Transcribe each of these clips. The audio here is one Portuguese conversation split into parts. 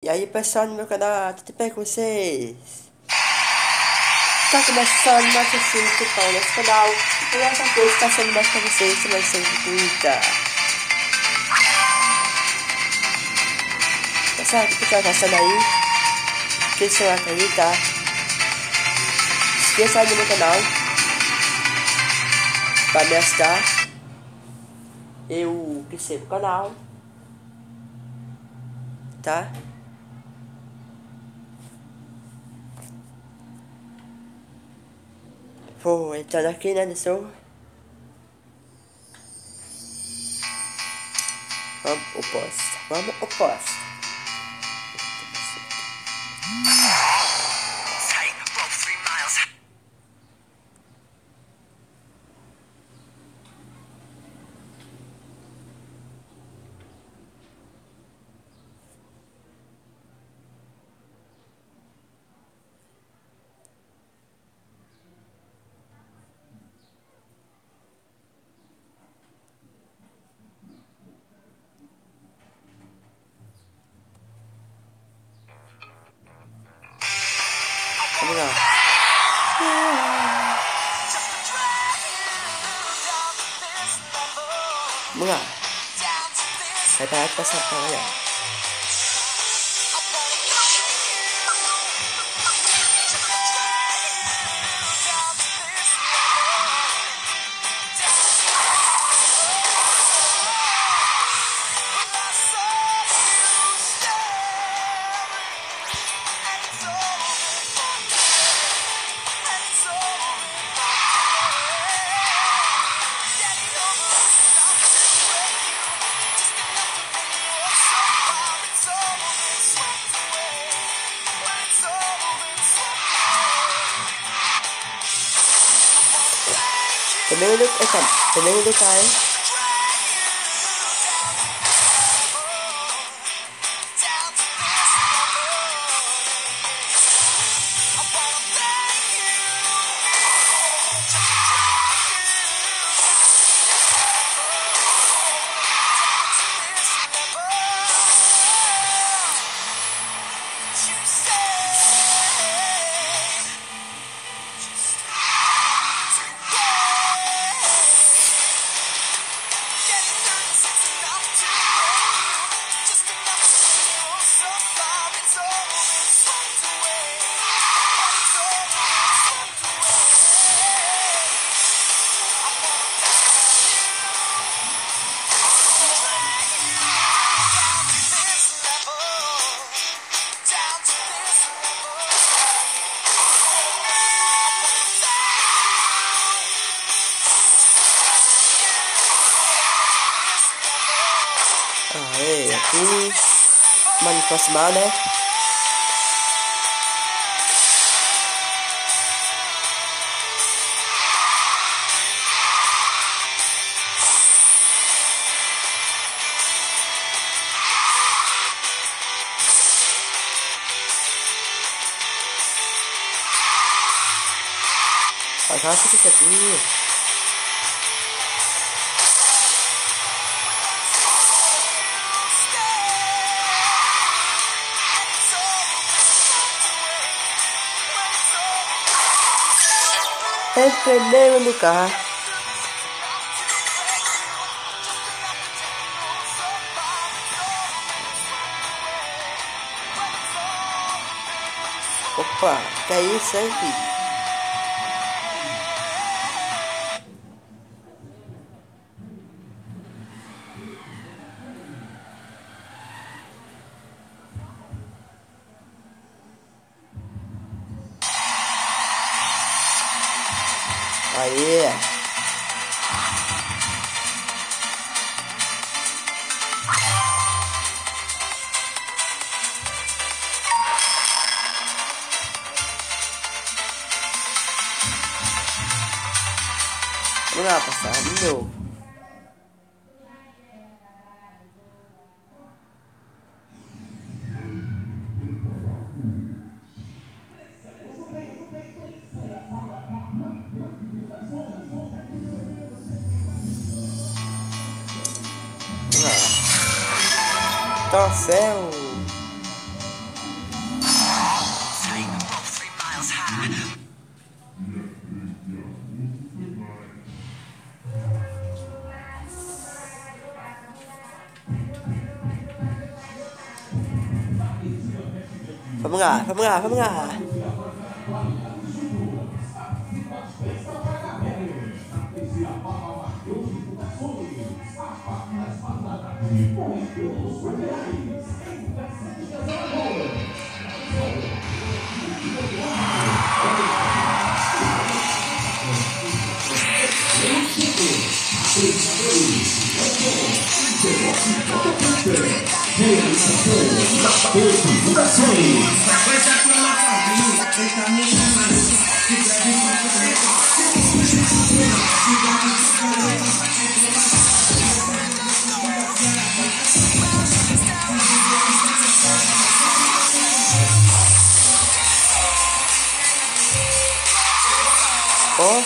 E aí pessoal no meu canal, tudo bem com vocês? Tá começando mais assim, então, nesse canal. E essa vez está sendo mais pra vocês, vai ser gratuita. Pessoal, o que tá passando aí? Deixa seu like aí, tá? Se inscreva no meu canal pra me ajudar eu crescer o canal, tá? Vou entrar aqui, né, nesse... Vamos ao posto. Vamos lá. Vamos lá. Vai parar de passar pra lá. Também não cai. Aqui, vamos aproximar, né? Agacha isso aqui. Pneu no carro. Opa, que é isso aí, filho? Aí. Vamos lá, passar de novo. Tá céu. Vamos lá, vamos lá, vamos lá. Ó.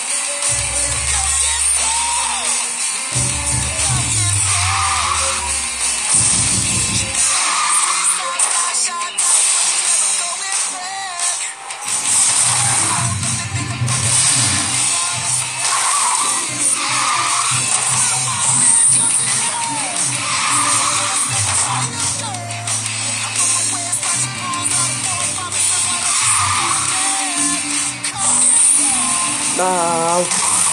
Não.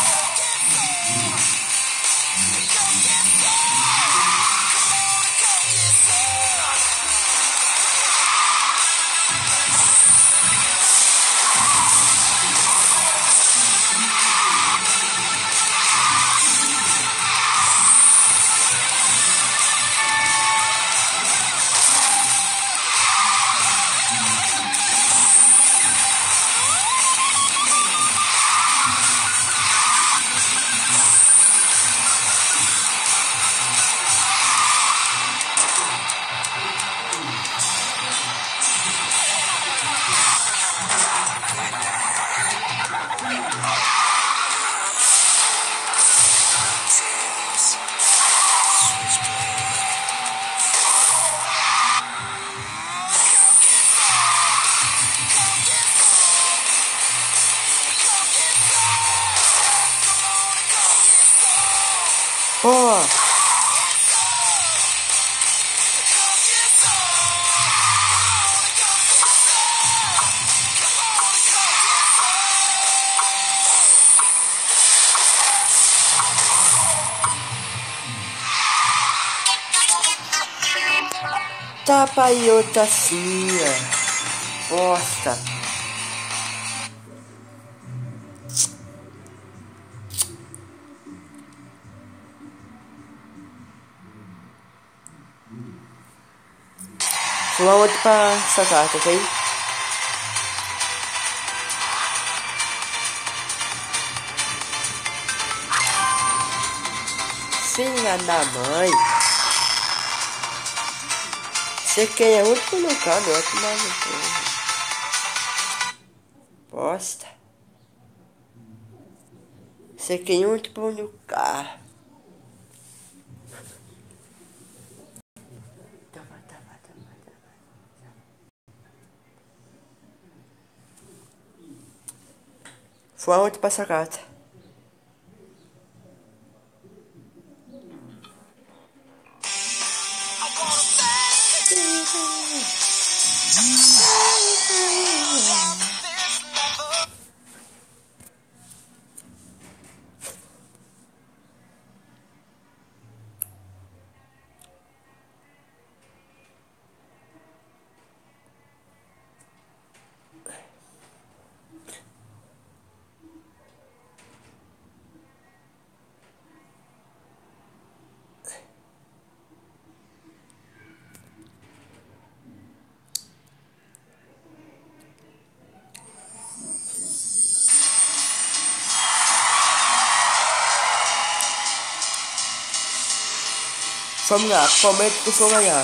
Pô. Tapa e outra cia. Bosta. Vamos outro pra essa carta, ok? Filha da mãe. Você quer muito colocado, outro mais bosta. Você quer muito pão no carro. Foi onde passa a carta. Vamos lá, prometo que eu vou ganhar.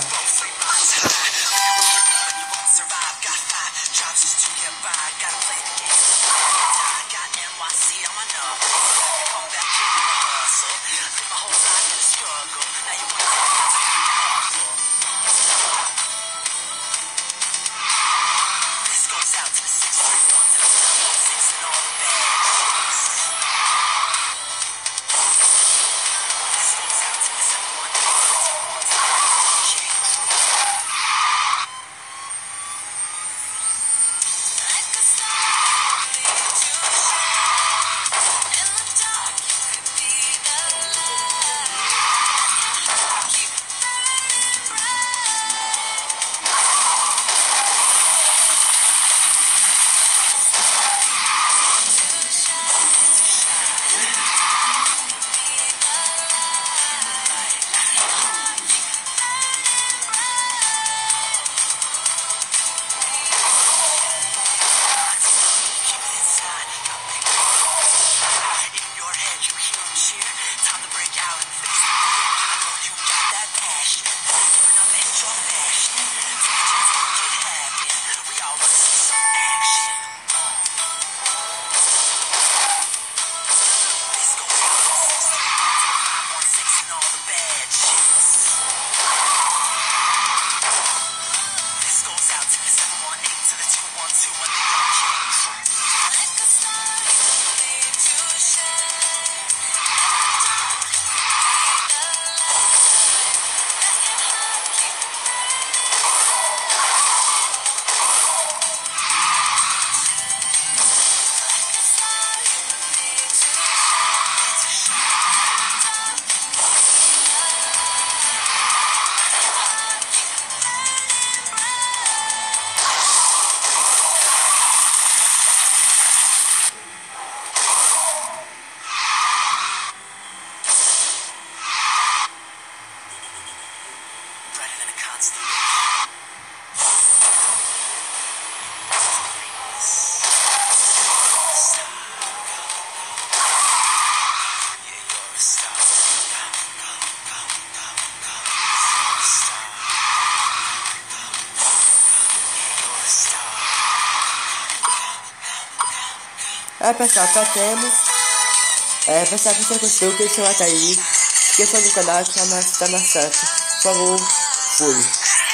pessoal, temos. Pessoal, se você gostou, deixa o like aí. Se inscreva no canal que tá na certa. Falou, fui.